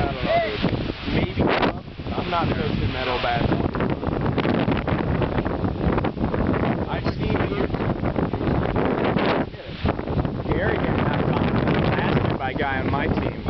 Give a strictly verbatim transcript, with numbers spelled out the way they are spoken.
I don't know, dude. Maybe. I'm not coaching metal bad. I've seen you. Gary got knocked off last year by a guy on my team.